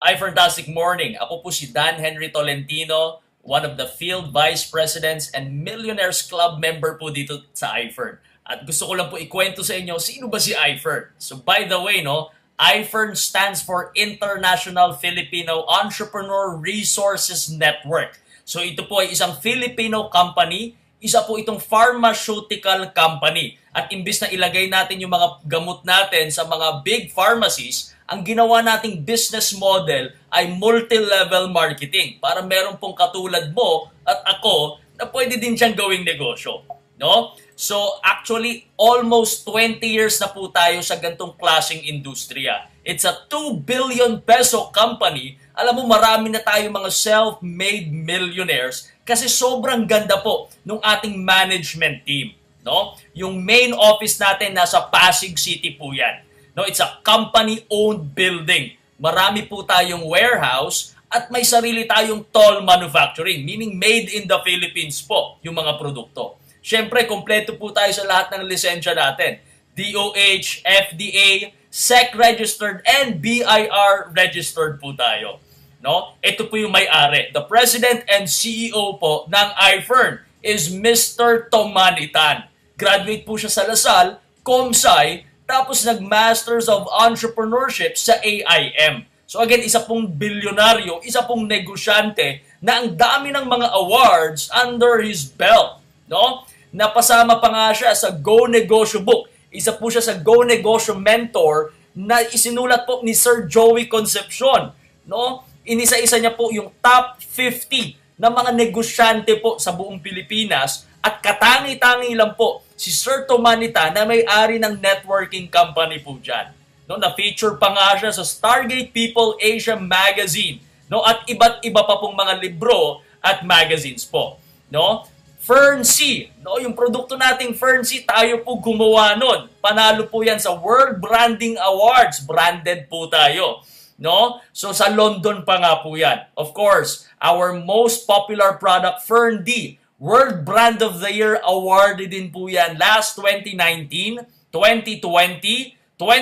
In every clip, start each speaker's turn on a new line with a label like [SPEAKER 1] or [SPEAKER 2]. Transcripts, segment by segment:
[SPEAKER 1] Hi, fantastic morning. Ako po si Dan Henry Tolentino, one of the Field Vice Presidents and Millionaires Club member po dito sa Ifern. At gusto ko lang po ikwento sa inyo, sino ba si Ifern? So by the way, Ifern stands for International Filipino Entrepreneur Resources Network. So ito po ay isang Filipino company, isa po itong pharmaceutical company. At imbis na ilagay natin yung mga gamot natin sa mga big pharmacies, ang ginawa nating business model ay multi-level marketing para meron pong katulad mo at ako na pwede din siyang gawing negosyo. No? So actually, almost 20 years na po tayo sa gantong klaseng industriya. It's a 2 billion peso company. Alam mo, marami na tayo mga self-made millionaires kasi sobrang ganda po nung ating management team. No? Yung main office natin nasa Pasig City po yan. No, it's a company-owned building. Marami po tayong warehouse at may sarili tayong toll manufacturing, meaning made in the Philippines po yung mga produkto. Siyempre, kompleto po tayo sa lahat ng lisensya natin. DOH, FDA, SEC registered, and BIR registered po tayo. No? Ito po yung may-ari. The President and CEO po ng Ifern is Mr. Tomanitan. Graduate po siya sa Lasal, Comsci, tapos nag-Masters of Entrepreneurship sa AIM. So again, isa pong bilyonaryo, isa pong negosyante na ang dami ng mga awards under his belt. No? Napasama pa nga siya sa Go Negosyo Book. Isa po siya sa Go Negosyo Mentor na isinulat po ni Sir Joey Concepcion. No? Inisa-isa niya po yung top 50 na mga negosyante po sa buong Pilipinas at katangi-tangi lang po si Sir Tomanita na may-ari ng networking company po dyan. No, na-feature pa nga siya sa Stargate People Asia Magazine. No, at iba't iba pa pong mga libro at magazines po. No? Fern C. No, yung produkto nating Fern C, tayo po gumawa nun. Panalo po yan sa World Branding Awards. Branded po tayo. No? So sa London pa nga po yan. Of course, our most popular product, Fern D, World Brand of the Year awarded din po yan last 2019, 2020,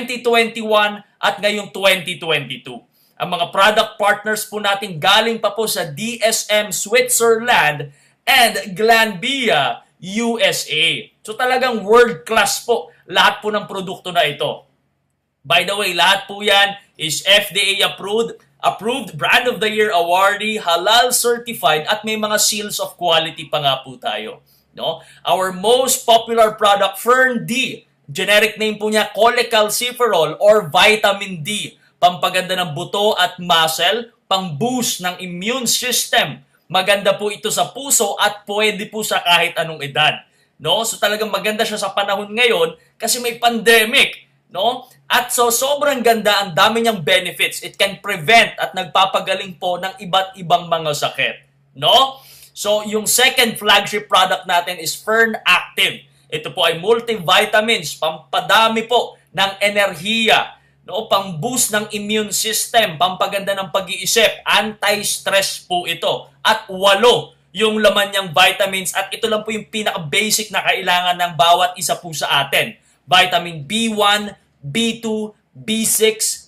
[SPEAKER 1] 2021, at ngayong 2022. Ang mga product partners po natin galing pa po sa DSM Switzerland and Glanbia USA. So talagang world class po lahat po ng produkto na ito. By the way, lahat po yan is FDA approved Brand of the Year awardee, halal certified, at may mga seals of quality pa nga po tayo. No? Our most popular product, Fern D. Generic name po niya, cholecalciferol or vitamin D. Pampaganda ng buto at muscle, pang-boost ng immune system. Maganda po ito sa puso at pwede po sa kahit anong edad. No? So talagang maganda siya sa panahon ngayon kasi may pandemic. No? At so sobrang ganda, ang dami niyang benefits. It can prevent at nagpapagaling po ng iba't ibang mga sakit. No? So yung second flagship product natin is Fern Active. Ito po ay multivitamins, pampadami po ng enerhiya, no? Pang-boost ng immune system, pampaganda ng pag-iisip, anti-stress po ito. At 8 yung laman niyang vitamins at ito lang po yung pinaka-basic na kailangan ng bawat isa po sa atin. Vitamin B1, B2, B6,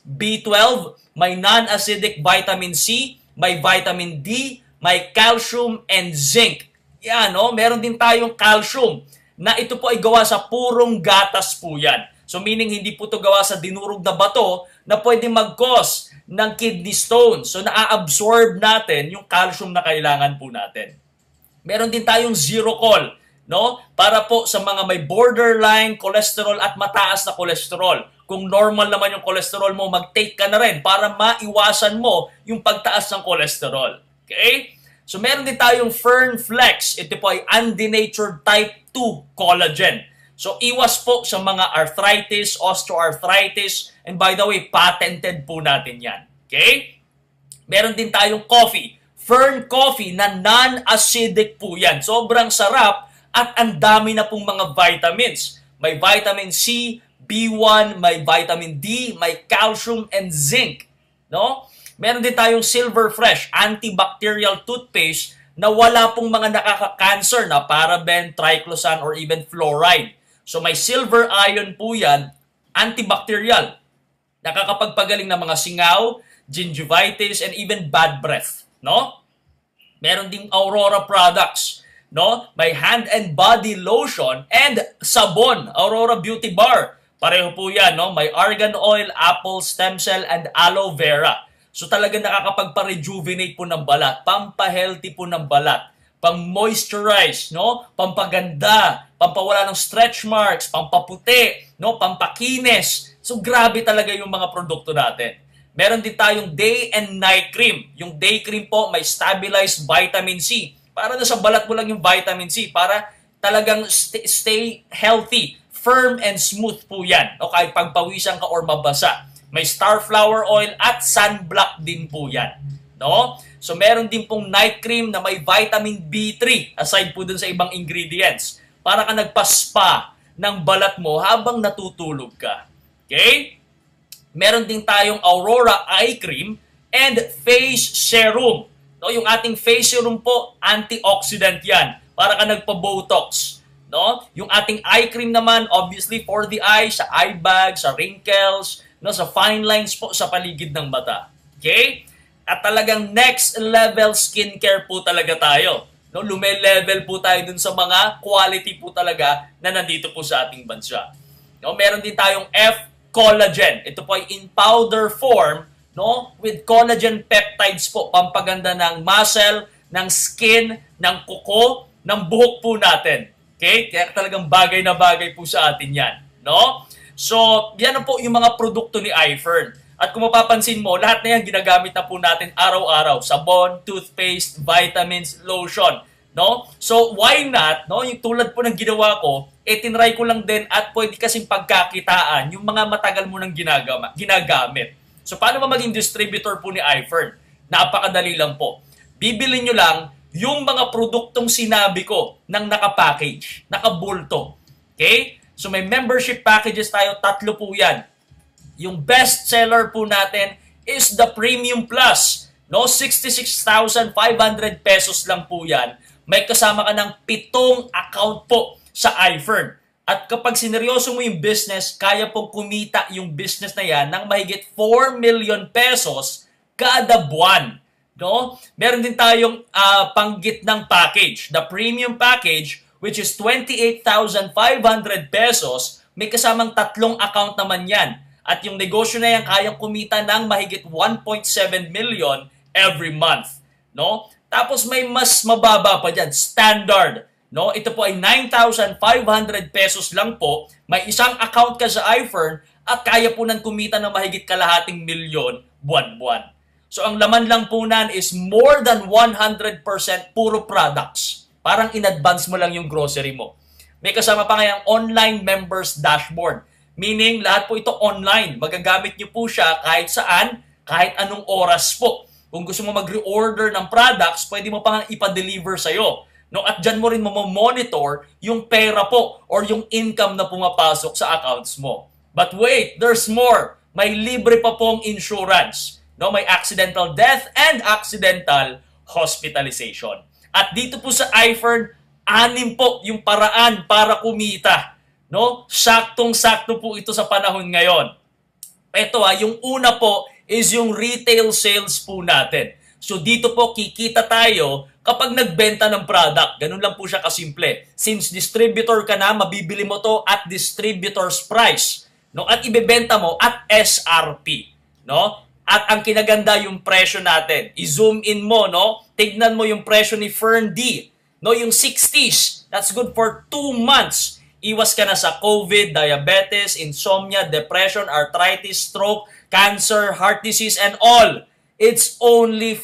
[SPEAKER 1] B12, may non-acidic vitamin C, may vitamin D, may calcium and zinc. Yan, no? Meron din tayong calcium na ito po ay gawa sa purong gatas po yan. So meaning hindi po ito gawa sa dinurog na bato na pwede mag-cause ng kidney stones. So na-absorb natin yung calcium na kailangan po natin. Meron din tayong zero call. No? Para po sa mga may borderline cholesterol at mataas na cholesterol. Kung normal naman yung cholesterol mo, mag-take ka na rin para maiwasan mo yung pagtaas ng cholesterol. Okay? So meron din tayong Fern Flex. Ito po ay undenatured type 2 collagen. So iwas po sa mga arthritis, osteoarthritis, and by the way, patented po natin yan. Okay? Meron din tayong coffee. Fern Coffee na non-acidic po yan. Sobrang sarap. At ang dami na pong mga vitamins. May vitamin C, B1, may vitamin D, may calcium and zinc. No? Meron din tayong Silver Fresh, antibacterial toothpaste na wala pong mga nakaka-cancer na paraben, triclosan, or even fluoride. So may silver ion po yan, antibacterial. Nakakapagpagaling ng mga singaw, gingivitis, and even bad breath, no? Meron ding Aurora products, no? May hand and body lotion and sabon, Aurora Beauty Bar. Pareho po yan, no? May argan oil, apple, stem cell, and aloe vera. So talaga nakakapagpa-rejuvenate po ng balat, pampa-healthy po ng balat, pang-moisturize, no? Pampaganda, pampawala ng stretch marks, pampaputi, no? Pampakinis. So grabe talaga yung mga produkto natin. Meron din tayong day and night cream. Yung day cream po may stabilized vitamin C. Para na sa balat mo lang yung vitamin C para talagang stay healthy, firm and smooth po yan. O kahit pagpawisan ka or mabasa. May starflower oil at sunblock din po yan. No? So meron din pong night cream na may vitamin B3 aside po dun sa ibang ingredients. Para ka nagpaspa ng balat mo habang natutulog ka. Okay? Meron din tayong Aurora Eye Cream and Face Serum. No, yung ating face serum po, antioxidant yan. Para ka nagpa-botox. No? Yung ating eye cream naman, obviously for the eyes, sa eye bag, sa wrinkles, no, sa fine lines po sa paligid ng mata. Okay? At talagang next level skincare po talaga tayo. No, lume-level po tayo dun sa mga quality po talaga na nandito po sa ating bansa. No, meron din tayong collagen. Ito po ay in powder form, no, with collagen peptides po, pampaganda ng muscle, ng skin, ng kuko, ng buhok po natin. Okay? Kaya talagang bagay na bagay po sa atin yan, no? So, yan po yung mga produkto ni Ifern. At kung mapapansin mo, lahat na yan ginagamit na po natin araw-araw. Sabon, toothpaste, vitamins, lotion, no? So, why not, no? Yung tulad po ng ginawa ko, tinry ko lang din at pwede kasing pagkakitaan yung mga matagal mo nang ginagamit. So, paano ba maging distributor po ni Ifern? Napakadali lang po. Bibili nyo lang yung mga produktong sinabi ko ng nakapackage, nakabulto. Okay? So, may membership packages tayo, 3 po yan. Yung best seller po natin is the Premium Plus. No, 66,500 pesos lang po yan. May kasama ka ng 7 account po sa Ifern. At kapag sineryoso mo yung business, kaya pong kumita yung business na yan ng mahigit 4 million pesos kada buwan. No? Meron din tayong panggitnang package. The premium package, which is 28,500 pesos, may kasamang 3 account naman yan. At yung negosyo na yan, kayang kumita ng mahigit 1.7 million every month. No? Tapos may mas mababa pa dyan, standard. No, ito po ay 9,500 pesos lang po. May isang account ka sa Ifern at kaya po nang kumita ng mahigit kalahating milyon buwan-buwan. So ang laman lang po nan is more than 100% puro products. Parang in-advance mo lang yung grocery mo. May kasama pa ngayong online members dashboard. Meaning lahat po ito online. Magagamit nyo po siya kahit saan, kahit anong oras po. Kung gusto mo mag-reorder ng products, pwede mo pa ipa-deliver sa'yo. No, at dyan mo rin monitor yung pera po or yung income na pumapasok sa accounts mo. But wait, there's more. May libre pa pong insurance. No, may accidental death and accidental hospitalization. At dito po sa Ifern, 6 po yung paraan para kumita. No? Saktong-sakto po ito sa panahon ngayon. Ito yung una po is yung retail sales po natin. So dito po kikita tayo kapag nagbenta ng product. Ganun lang po siya kasimple. Since distributor ka na, mabibili mo to at distributor's price. No? At ibebenta mo at SRP. No? At ang kinaganda yung presyo natin. I-zoom in mo, no? Tignan mo yung presyo ni Fern D. No? Yung 60s. That's good for 2 months. Iwas ka na sa COVID, diabetes, insomnia, depression, arthritis, stroke, cancer, heart disease, and all. It's only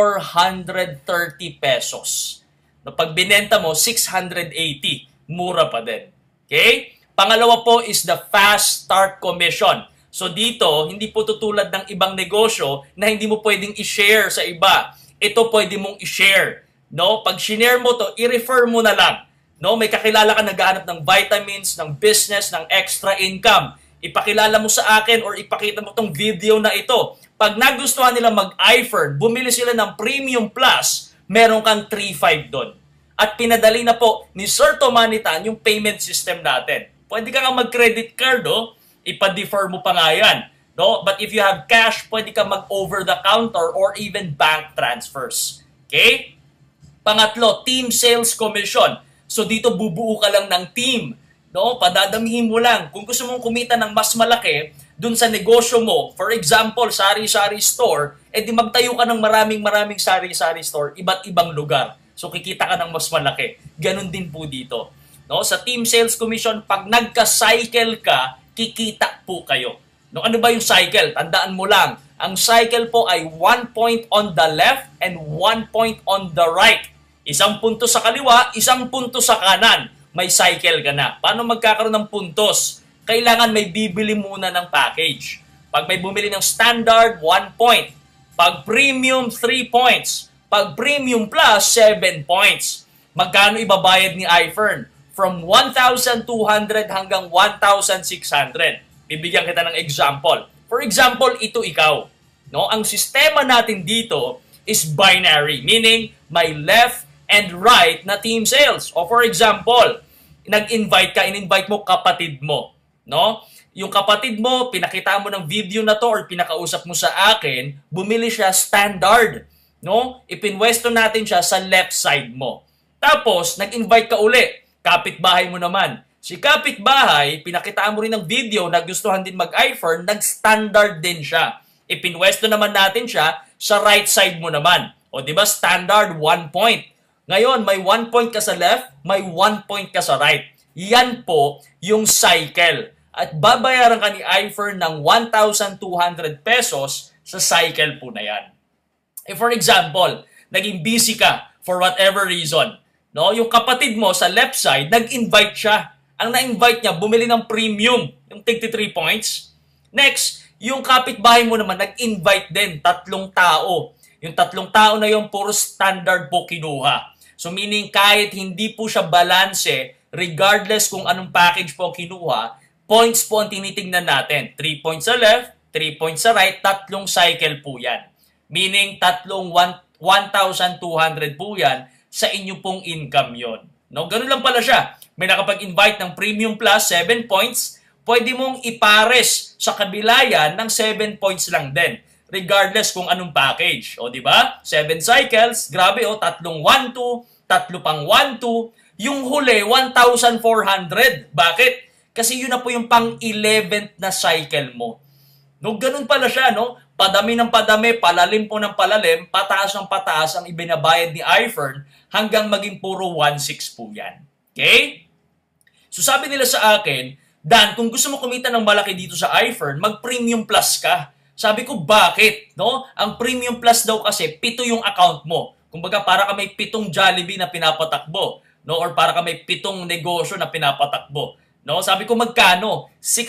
[SPEAKER 1] 430 pesos. No, pag binenta mo, 680. Mura pa din. Okay? Pangalawa po is the fast start commission. So dito, hindi po tutulad ng ibang negosyo na hindi mo pwedeng i-share sa iba. Ito pwede mong i-share. No? Pag sinare mo to, i-refer mo na lang. No? May kakilala ka naghahanap ng vitamins, ng business, ng extra income. Ipakilala mo sa akin or ipakita mo tong video na ito. Pag nagustuhan nila mag-Ifern, bumili sila ng Premium Plus, meron kang 3.5 doon. At pinadali na po ni Sir Tomanitan yung payment system natin. Pwede ka nga mag-credit card, ipa-defer mo pa nga yan. No? But if you have cash, pwede ka mag-over the counter or even bank transfers. Okay? Pangatlo, team sales commission. So dito bubuo ka lang ng team. No? Padadamihin mo lang. Kung gusto mong kumita ng mas malaki dun sa negosyo mo, for example, sari-sari store, edi magtayo ka ng maraming sari-sari store, iba't ibang lugar. So kikita ka ng mas malaki. Ganon din po dito. No? Sa team sales commission, pag nagka-cycle ka, kikita po kayo. No? Ano ba yung cycle? Tandaan mo lang, ang cycle po ay 1 point on the left and 1 point on the right. Isang punto sa kaliwa, isang punto sa kanan. May cycle ka na. Paano magkakaroon ng puntos? Kailangan may bibili muna ng package. Pag may bumili ng standard, 1 point. Pag premium, 3 points. Pag premium plus, 7 points. Magkano ibabayad ni Ifern? From 1,200 hanggang 1,600. Bibigyan kita ng example. For example, ito ikaw. No? Ang sistema natin dito is binary, meaning may left and right na team sales. O for example, nag-invite ka, in-invite mo kapatid mo. No? Yung kapatid mo, pinakita mo ng video na to or pinakausap mo sa akin, bumili siya standard. No? Ipinwesto natin siya sa left side mo. Tapos, nag-invite ka uli. Kapitbahay mo naman. Si kapitbahay, pinakita mo rin ng video, nagustuhan din mag-Ifern, nag-standard din siya. Ipinwesto naman natin siya sa right side mo naman. O di ba standard 1 point. Ngayon, may 1 point ka sa left, may 1 point ka sa right. Yan po yung cycle. At babayaran ka ni Ifern ng 1,200 pesos sa cycle po na yan. For example, naging busy ka for whatever reason. No, yung kapatid mo sa left side, nag-invite siya. Ang na-invite niya, bumili ng premium, yung 33 points. Next, yung kapitbahay mo naman, nag-invite din, 3 tao. Yung 3 tao na yung puro standard po kinuha. So meaning kahit hindi po siya balanse, regardless kung anong package po kinuha, points po ang tinitingnan natin. 3 points sa left, 3 points sa right, 3 cycle po yan. Meaning 1,200 po yan, sa inyo pong income yon. No? Ganun lang pala siya. May nakapag-invite ng premium plus 7 points, pwede mong ipares sa kabila yan ng 7 points lang din. Regardless kung anong package. O di ba? 7 cycles, grabe 3 1-2, 3 pang 1-2. Yung huli, 1,400. Bakit? Kasi yun na po yung pang 11th na cycle mo. No, ganun pala siya, no? Padami ng padami, palalim po ng palalim, pataas ng pataas ang ibinabayad ni Ifern hanggang maging puro 1,600 po yan. Okay? So sabi nila sa akin, Dan, kung gusto mo kumita ng malaki dito sa Ifern, mag-premium plus ka. Sabi ko, bakit? No? Ang premium plus daw kasi, 7 yung account mo. Kumbaga, para ka may 7 Jollibee na pinapatakbo. No? Or para ka may 7 negosyo na pinapatakbo. No? Sabi ko, magkano?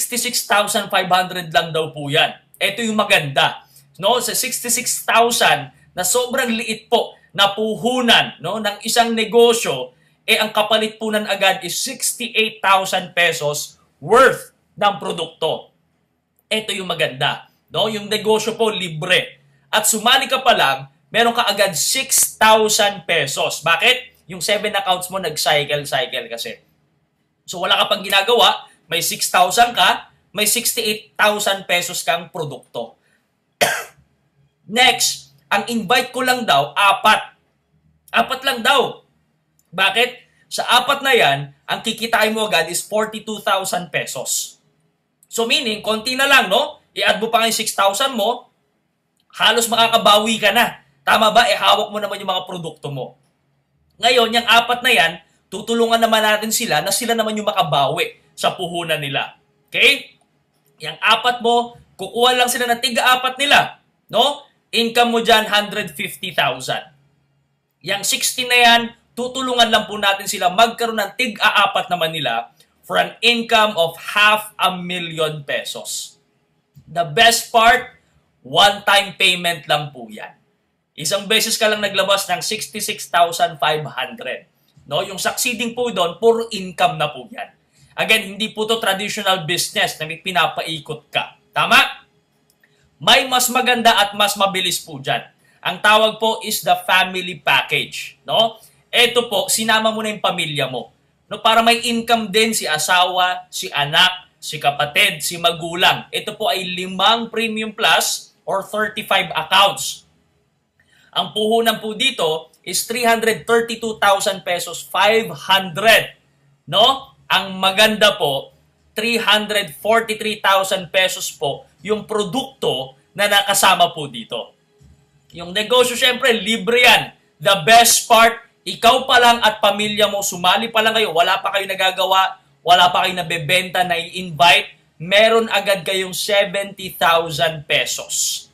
[SPEAKER 1] 66,500 lang daw po yan. Ito yung maganda. No? Sa 66,000 na sobrang liit po na puhunan, no, ng isang negosyo, ang kapalit po nan agad is 68,000 pesos worth ng produkto. Ito yung maganda. No? Yung negosyo po libre. At sumali ka pa lang, meron ka agad 6,000 pesos. Bakit? Yung 7 accounts mo nag-cycle kasi. So wala ka pang ginagawa, may 6,000 ka, may 68,000 pesos kang produkto. Next, ang invite ko lang daw, 4. 4 lang daw. Bakit? Sa 4 na yan, ang kikitain mo agad is 42,000 pesos. So meaning, konti na lang, no? I-add mo pa yung 6,000 mo, halos makakabawi ka na. Tama ba? Hawak mo naman yung mga produkto mo. Ngayon, yung 4 na yan, tutulungan naman natin sila na sila naman yung makabawi sa puhunan nila. Okay? Yung 4 mo, kukuha lang sila ng tiga-4 nila. No? Income mo dyan, 150,000. Yung 60 na yan, tutulungan lang po natin sila magkaroon ng tiga-4 naman nila for an income of 500,000 pesos. The best part, one-time payment lang po yan. Isang beses ka lang naglabas ng 66,500. No? Yung succeeding po doon, puro income na po yan. Again, hindi po to traditional business na may pinapaikot ka. Tama? May mas maganda at mas mabilis po dyan. Ang tawag po is the family package. No? Ito po, sinama mo na yung pamilya mo. No? Para may income din si asawa, si anak, si kapatid, si magulang. Ito po ay 5 premium plus or 35 accounts. Ang puhunan po dito is 332,000 pesos 500. No? Ang maganda po, 343,000 pesos po yung produkto na nakasama po dito. Yung negosyo, syempre, libre yan. The best part, ikaw pa lang at pamilya mo, sumali pa lang kayo, wala pa kayo nagagawa, wala pa kayo nabebenta, na i-invite, meron agad kayong 70,000 pesos.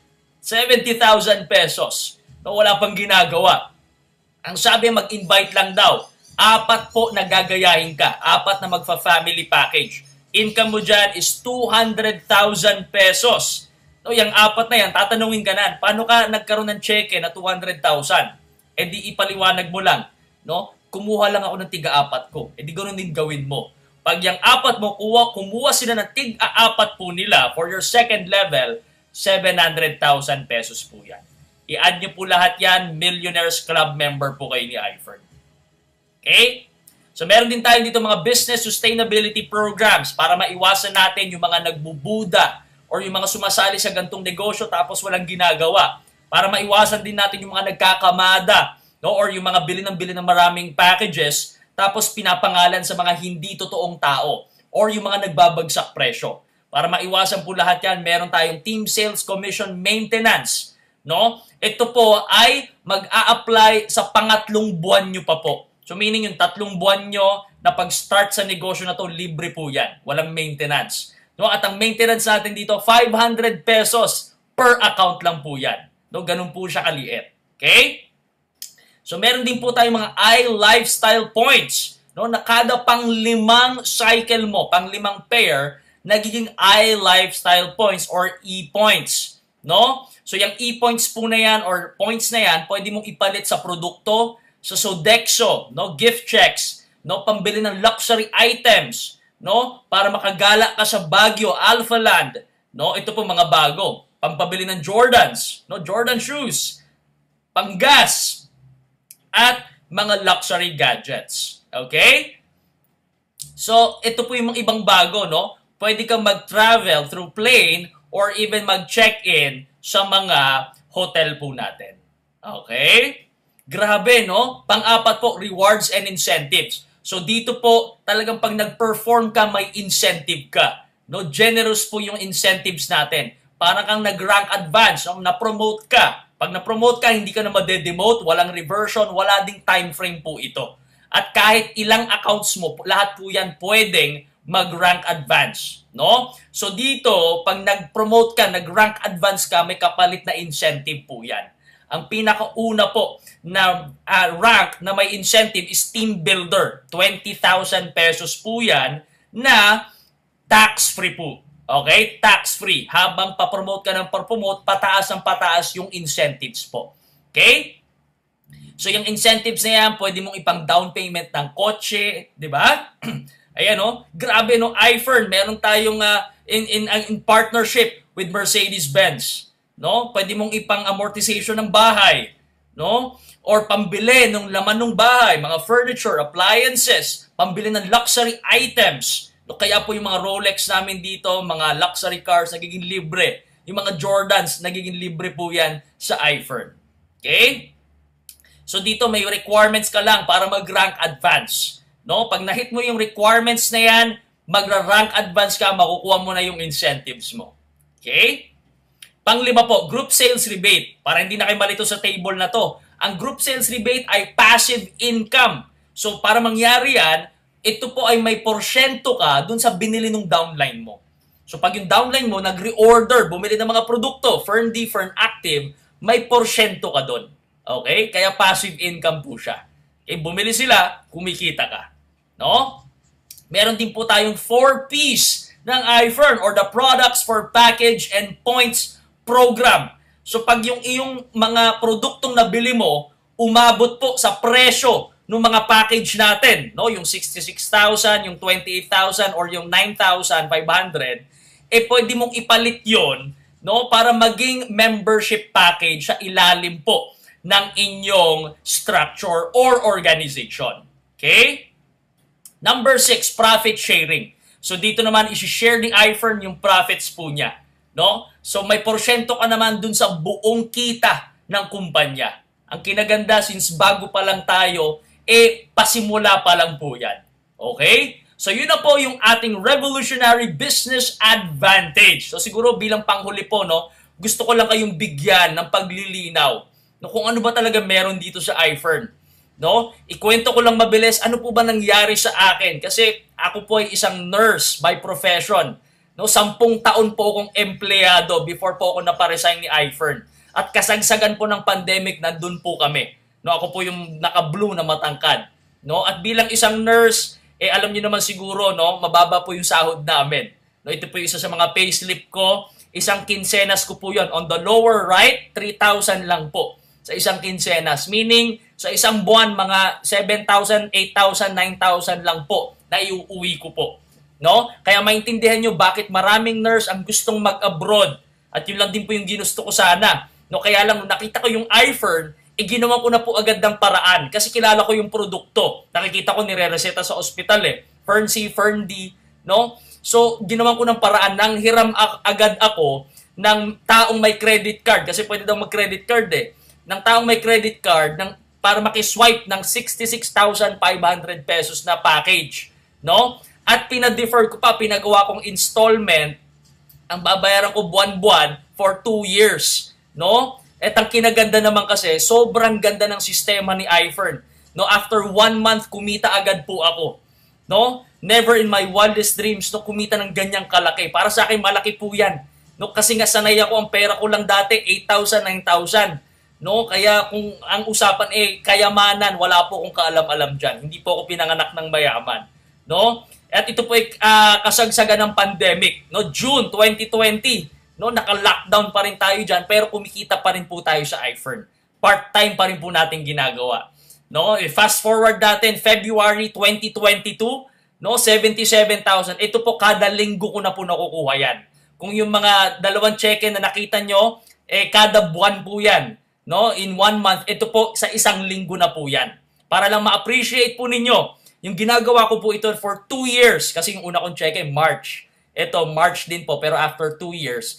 [SPEAKER 1] 70,000 pesos. No, wala pang ginagawa. Ang sabi, mag-invite lang daw. 4 po na gagayahin ka. 4 na magfa-family package. Income mo dyan is 200,000 pesos. So, yung 4 na yan, tatanungin ka na, paano ka nagkaroon ng tseke na 200,000? E di ipaliwanag mo lang, no? Kumuha lang ako ng tiga-4 ko. E di ganoon din gawin mo. Pag yung 4 mo, kumuha sila ng tiga-4 po nila for your second level, 700,000 pesos po yan. I-add nyo po lahat yan, Millionaires Club member po kayo ni Ifern. Okay? So meron din tayo dito mga business sustainability programs para maiwasan natin yung mga nagbubuda or yung mga sumasali sa gantong negosyo tapos walang ginagawa. Para maiwasan din natin yung mga nagkakamada, no? Or yung mga bili ng maraming packages tapos pinapangalan sa mga hindi totoong tao or yung mga nagbabagsak presyo. Para maiwasan po lahat yan, meron tayong team sales commission maintenance. No? Ito po ay mag-a-apply sa pangatlong buwan nyo pa po. So meaning yung 3 buwan nyo na pag-start sa negosyo na to, libre po yan. Walang maintenance. No? At ang maintenance natin dito, 500 pesos per account lang po yan. No? Ganun po siya kaliit. Okay? So meron din po tayong mga lifestyle points. No? Na kada pang-5 cycle mo, pang-5 pair, nagiging lifestyle points or e-points. No? So yung e-points po na yan or points na yan, pwede mong ipalit sa produkto, sa Sodexo, no? Gift checks, no? Pambili ng luxury items, no? Para makagala ka sa Baguio, Alphaland, no? Ito po mga bago. Pampabili ng Jordans, no? Jordan shoes, panggas, at mga luxury gadgets. Okay? So, ito po yung mga ibang bago, no? Pwede kang mag-travel through plane or even mag-check-in sa mga hotel po natin. Okay? Grabe, no? Pang-4 po, rewards and incentives. So, dito po, talagang pag nag-perform ka, may incentive ka. No? Generous po yung incentives natin. Parang kang nag-rank advance, no? Na-promote ka. Pag na-promote ka, hindi ka na ma-demote, walang reversion, wala ding time frame po ito. At kahit ilang accounts mo, lahat po yan pwedeng mag-rank advance, no? So dito, pag nag-promote ka, nag-rank advance ka, may kapalit na incentive po yan. Ang pinakauna po na rank na may incentive is team builder. 20,000 pesos po yan na tax-free po. Okay? Tax-free. Habang pa-promote ka ng pa-promote, pataas ang pataas yung incentives po. Okay? So yung incentives na yan, pwede mong ipang down payment ng kotse, di ba? Ayan, no? Grabe, no? Ifern, meron tayong in partnership with Mercedes-Benz. No? Pwede mong ipang amortization ng bahay. No? Or pambili ng laman ng bahay, mga furniture, appliances, pambili ng luxury items. No? Kaya po yung mga Rolex namin dito, mga luxury cars, nagiging libre. Yung mga Jordans, nagiging libre po yan sa Ifern. Okay? So dito may requirements ka lang para mag-rank advance. No? Pag na-hit mo yung requirements na yan, magra-rank advance ka, makukuha mo na yung incentives mo. Okay? Panglima po, group sales rebate. Para hindi na kayo malito sa table na to. Ang group sales rebate ay passive income. So para mangyari yan, ito po ay may porsyento ka dun sa binili ng downline mo. So pag yung downline mo nag-reorder, bumili ng mga produkto, Fern D, Fern Active, may porsyento ka dun. Okay? Kaya passive income po siya. Okay? Bumili sila, kumikita ka. No? Meron din po tayong 4 Ps ng Ifern or the Products for Package and Points Program. So pag yung iyong mga produktong nabili mo, umabot po sa presyo ng mga package natin, no? Yung 66,000, yung 28,000 or yung 9,500, eh pwede mong ipalit 'yon, no? Para maging membership package sa ilalim po ng inyong structure or organization. Okay? Number 6, profit sharing. So dito naman i-share ni Ifern yung profits po niya, no? So may porsyento ka naman dun sa buong kita ng kumpanya. Ang kinaganda, since bago pa lang tayo, pasimula pa lang po yan. Okay? So yun na po yung ating revolutionary business advantage. So siguro bilang panghuli po, no, gusto ko lang kayong bigyan ng paglilinaw, no, kung ano ba talaga meron dito sa Ifern. No? Ikwento ko lang mabilis, ano po ba nangyari sa akin? Kasi ako po ay isang nurse by profession. No, 10 taon po akong empleyado before po ako naparesign ni Ifern. At kasagsagan po ng pandemic, nandun po kami. No, ako po yung naka-blue na matangkad. No, at bilang isang nurse, alam niyo naman siguro, no, mababa po yung sahod namin. No, ito po yung isa sa mga payslip ko. Isang kinsenas ko po yon. On the lower right, 3,000 lang po sa isang kinsenas. Meaning, sa isang buwan, mga 7,000, 8,000, 9,000 lang po na iuuwi ko po. No? Kaya maintindihan nyo bakit maraming nurse ang gustong mag-abroad. At yun lang din po yung ginusto ko sana. No, kaya lang, nakita ko yung Ifern, ginawa ko na po agad ng paraan. Kasi kilala ko yung produkto. Nakikita ko nire-reseta sa ospital Fern C, Fern D. No? So, ginawa ko ng paraan. Nang hiram agad ako ng taong may credit card. Kasi pwede daw mag-credit card ng taong may credit card para makiswipe ng 66,500 pesos na package. No? At pina-defer ko pa, pinagawa kong installment. Ang babayaran ko buwan-buwan for 2 years. No? At ang kinaganda naman kasi, sobrang ganda ng sistema ni Ifern. No, after 1 month, kumita agad po ako. No? Never in my wildest dreams, no, kumita ng ganyang kalaki. Para sa akin, malaki po yan. No, kasi nga sanay ako, ang pera ko lang dati, 8,000, 9,000. No, kaya kung ang usapan kayamanan, wala po akong kaalam-alam dyan. Hindi po ako pinanganak ng mayaman. No? At ito po ay kasagsagan ng pandemic. No, June 2020. No, naka-lockdown pa rin tayo dyan, pero kumikita pa rin po tayo sa Ifern. Part-time pa rin po natin ginagawa. No, fast forward natin, February 2022, no, 77,000. Ito po, kada linggo ko na po nakukuha yan. Kung yung mga dalawang tseke na nakita nyo, kada buwan po yan. No, in 1 month, ito po, sa isang linggo na po yan. Para lang ma-appreciate po ninyo, yung ginagawa ko po ito for 2 years, kasi yung una kong tseke, March. Ito, March din po, pero after 2 years,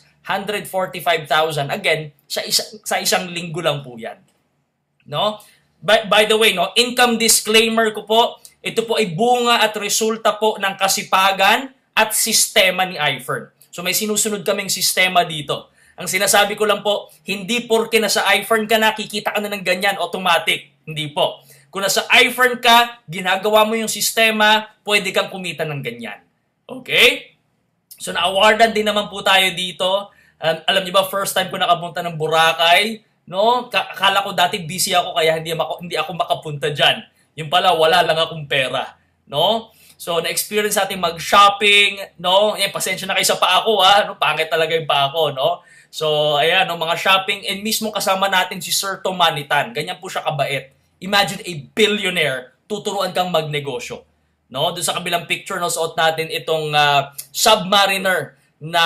[SPEAKER 1] 145,000. Again, sa isang linggo lang po yan. No? By the way, no, income disclaimer ko po, ito po ay bunga at resulta po ng kasipagan at sistema ni Ifern. So may sinusunod kaming sistema dito. Ang sinasabi ko lang po, hindi porke nasa Ifern ka na, kikita ka na ng ganyan, automatic. Hindi po. Kung nasa Ifern ka, ginagawa mo yung sistema, pwede kang kumita ng ganyan. Okay? So, na-awardan din naman po tayo dito. Alam niyo ba, first time ko nakapunta ng Boracay. No? Akala ko dati busy ako, kaya hindi ako makapunta dyan. Yung pala, wala lang akong pera. No? So, na-experience natin mag-shopping. No? Pasensya na kayo sa paa ko, ha? No? Pangit talaga yung paa ko, no? So, ayan, no? Mga shopping. And mismo kasama natin si Sir Tomanitan. Ganyan po siya kabait. Imagine a billionaire, tuturuan kang magnegosyo. No, doon sa kabilang picture, no, suot natin itong Submariner na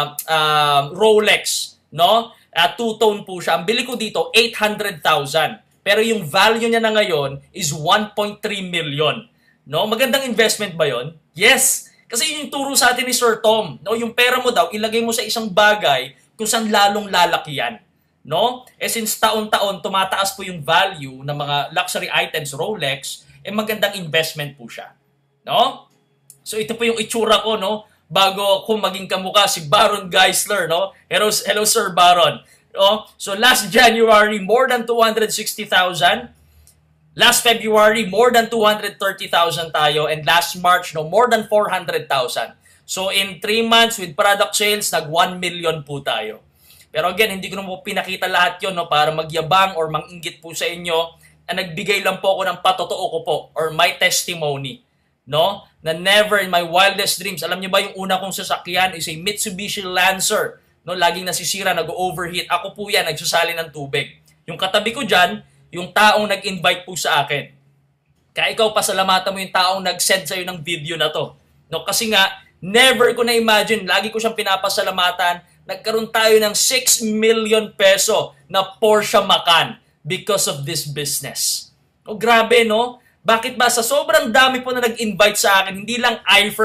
[SPEAKER 1] Rolex, no? Two-tone po siya. Ang bili ko dito 800,000. Pero yung value niya na ngayon is 1.3 million. No, magandang investment ba 'yon? Yes. Kasi yun yung turo sa atin ni Sir Tom. No, yung pera mo daw ilagay mo sa isang bagay kung saan lalong lalaki yan. No? Since taon-taon tumataas po yung value ng mga luxury items, Rolex, magandang investment po siya. No? So ito po yung itsura ko, no? Bago ko maging kamukha si Baron Geisler, no? Hello Sir Baron. No? So last January, more than 260,000. Last February, more than 230,000 tayo. And last March, no, more than 400,000. So in 3 months with product sales, nag 1 million po tayo. Pero again, hindi ko na po pinakita lahat yon, no, para magyabang or manginggit po sa inyo. Nagbigay lang po ako ng patotoo ko po or my testimony. No? Na never in my wildest dreams. Alam niyo ba yung una kong sasakyan is a Mitsubishi Lancer. No, laging nasisira, nag-overheat. Ako po yan, nagsusali ng tubig. Yung katabi ko dyan, yung taong nag-invite po sa akin. Kaya ikaw, pasalamatan mo yung taong nag-send sa'yo ng video na to. No, kasi nga, never ko na-imagine, lagi ko siyang pinapasalamatan, nagkaroon tayo ng 6 million peso na Porsche Macan because of this business. No, grabe, no? Bakit ba? Sa sobrang dami po na nag-invite sa akin, hindi lang Ifern.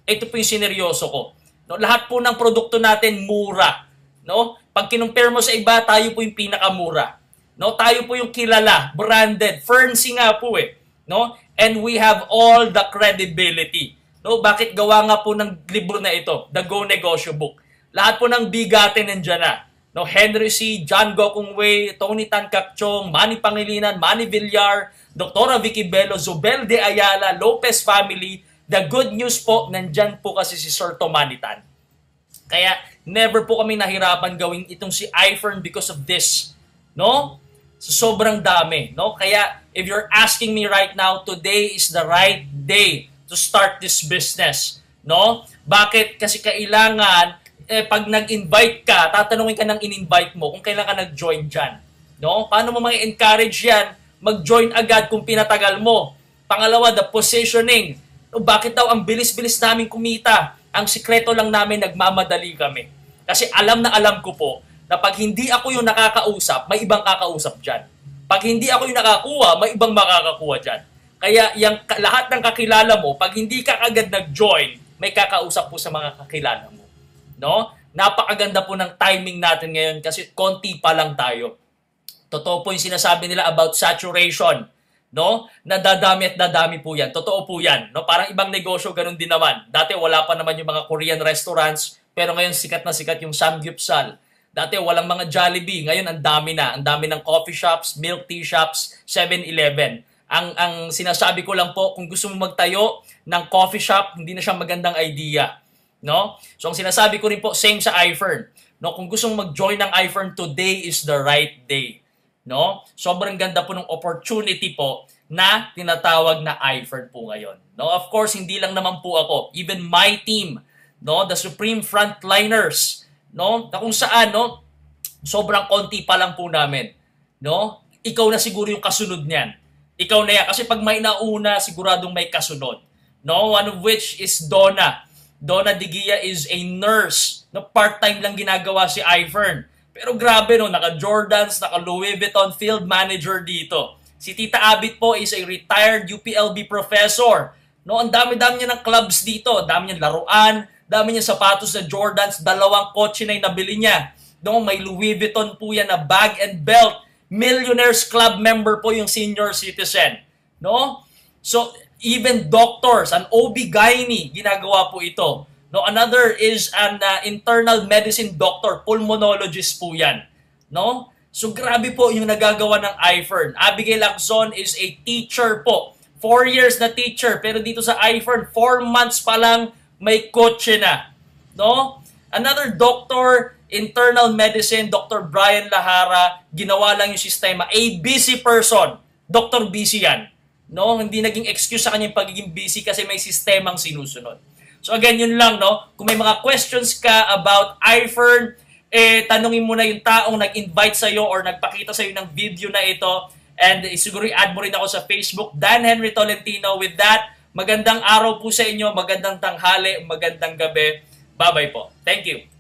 [SPEAKER 1] ito po yung sineryoso ko. No, lahat po ng produkto natin mura. No? Pag kinumpare mo sa iba, tayo po yung pinakamura. No, tayo po yung kilala, branded, Fern nga po eh. No? And we have all the credibility. No, bakit gawa nga po ng libro na ito, The Go Negosyo Book. Lahat po ng bigatin nandiyan na. No, Henry C., John Gokong Wei, Tony Tan Cakchong, Manny Pangilinan, Manny Villar, Dr. Vicky Belo, Zubel de Ayala, Lopez family. The good news po, nandyan po kasi si Sir Tomanitan. Kaya never po kami nahirapan gawin itong si Ifern because of this. No? So, sobrang dami. No? Kaya if you're asking me right now, today is the right day to start this business. No? Bakit? Kasi kailangan, pag nag-invite ka, tatanungin ka ng in-invite mo kung kailan ka nag-join dyan. No? Paano mo ma-encourage yan? Mag-join agad kung pinatagal mo. Pangalawa, the positioning. No, bakit daw ang bilis-bilis namin kumita? Ang sikreto lang namin, nagmamadali kami. Kasi alam na alam ko po na pag hindi ako yung nakakausap, may ibang kakausap dyan. Pag hindi ako yung nakakuha, may ibang makakakuha dyan. Kaya yung, lahat ng kakilala mo, pag hindi ka agad nag-join, may kakausap po sa mga kakilala mo. No? Napakaganda po ng timing natin ngayon kasi konti pa lang tayo. Totoo po yung sinasabi nila about saturation. No? Nadadami at dadami po yan. Totoo po yan. No? Parang ibang negosyo, ganun din naman. Dati wala pa naman yung mga Korean restaurants, pero ngayon sikat na sikat yung Samgyeopsal. Dati walang mga Jollibee, ngayon ang dami na. Ang dami ng coffee shops, milk tea shops, 7-Eleven. Ang sinasabi ko lang po, kung gusto mo magtayo ng coffee shop, hindi na siya magandang idea. No? So ang sinasabi ko rin po, same sa Ifern. No? Kung gusto mo mag-join ng Ifern, today is the right day. No? Sobrang ganda po ng opportunity po na tinatawag na Ifern po ngayon. No? Of course, hindi lang naman po ako. Even my team, no, the Supreme Frontliners, no, na kung saan, no, sobrang konti pa lang po namin. No? Ikaw na siguro yung kasunod niyan. Ikaw na yan. Kasi pag may nauna, siguradong may kasunod. No? One of which is Donna. Donna Digia is a nurse. No? Part-time lang ginagawa si Ifern. Pero grabe no, naka-Jordans, naka-Louis Vuitton field manager dito. Si Tita Abit po is a retired UPLB professor. No, ang dami-dami niya ng clubs dito. Dami niya laruan, dami niya sapatos na Jordans, 2 kotse na yung nabili niya. No, may Louis Vuitton po yan na bag and belt. Millionaires Club member po yung senior citizen. No? So, even doctors, an OB-GYN, ginagawa po ito. No, another is an internal medicine doctor, pulmonologist po yan. No? So grabe po yung nagagawa ng Ifern. Abigail Lacson is a teacher po. 4 years na teacher, pero dito sa Ifern, 4 months pa lang may kotse na. No? Another doctor, internal medicine, Dr. Brian Lahara, ginawa lang yung sistema. A busy person. Dr. Busy yan. No? Hindi naging excuse sa kanyang pagiging busy kasi may sistemang sinusunod. So again, yun lang, no? Kung may mga questions ka about Ifern, tanungin mo na yung taong nag-invite sa'yo or nagpakita sa'yo ng video na ito. And siguro i-add mo rin ako sa Facebook, Dan Henry Tolentino. With that, magandang araw po sa inyo, magandang tanghali, magandang gabi. Bye-bye po. Thank you.